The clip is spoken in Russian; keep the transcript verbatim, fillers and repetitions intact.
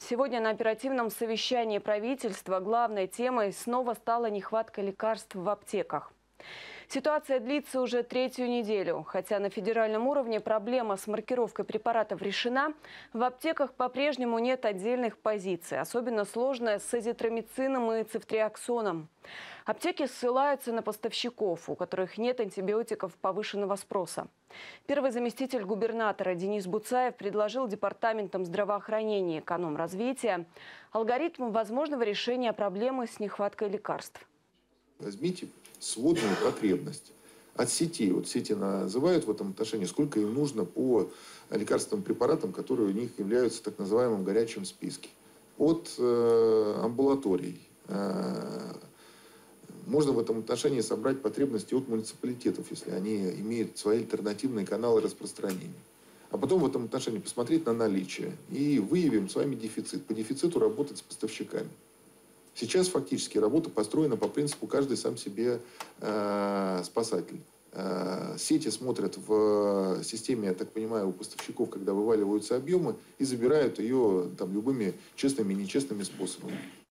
Сегодня на оперативном совещании правительства главной темой снова стала нехватка лекарств в аптеках. Ситуация длится уже третью неделю. Хотя на федеральном уровне проблема с маркировкой препаратов решена, в аптеках по-прежнему нет отдельных позиций. Особенно сложная с азитромицином и цефтриаксоном. Аптеки ссылаются на поставщиков, у которых нет антибиотиков повышенного спроса. Первый заместитель губернатора Денис Буцаев предложил департаментам здравоохранения и экономразвития алгоритм возможного решения проблемы с нехваткой лекарств. Возьмите сводную потребность от сетей. Вот сети называют в этом отношении, сколько им нужно по лекарственным препаратам, которые у них являются так называемым горячим списке. От э, амбулаторий. Э, можно в этом отношении собрать потребности от муниципалитетов, если они имеют свои альтернативные каналы распространения. А потом в этом отношении посмотреть на наличие и выявим с вами дефицит. По дефициту работать с поставщиками. Сейчас фактически работа построена по принципу «каждый сам себе э, спасатель». Э, сети смотрят в системе, я так понимаю, у поставщиков, когда вываливаются объемы, и забирают ее там, любыми честными и нечестными способами.